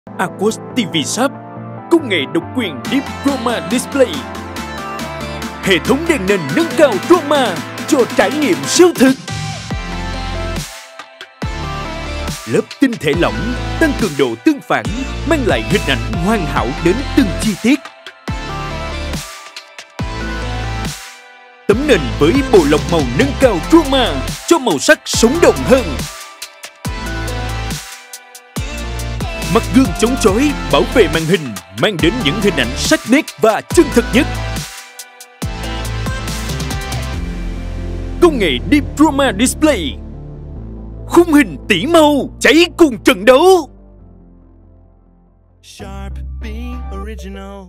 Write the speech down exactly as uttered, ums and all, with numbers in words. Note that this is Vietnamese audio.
Aquos ti vi Sharp, công nghệ độc quyền Deep Chroma Display. Hệ thống đèn nền nâng cao chroma cho trải nghiệm siêu thực. Lớp tinh thể lỏng tăng cường độ tương phản, mang lại hình ảnh hoàn hảo đến từng chi tiết. Tấm nền với bộ lọc màu nâng cao chroma cho màu sắc sống động hơn. Mặt gương chống chói bảo vệ màn hình, mang đến những hình ảnh sắc nét và chân thực nhất. Công nghệ Deep Chroma Display, khung hình tỷ màu cháy cùng trận đấu. Sharp, be original.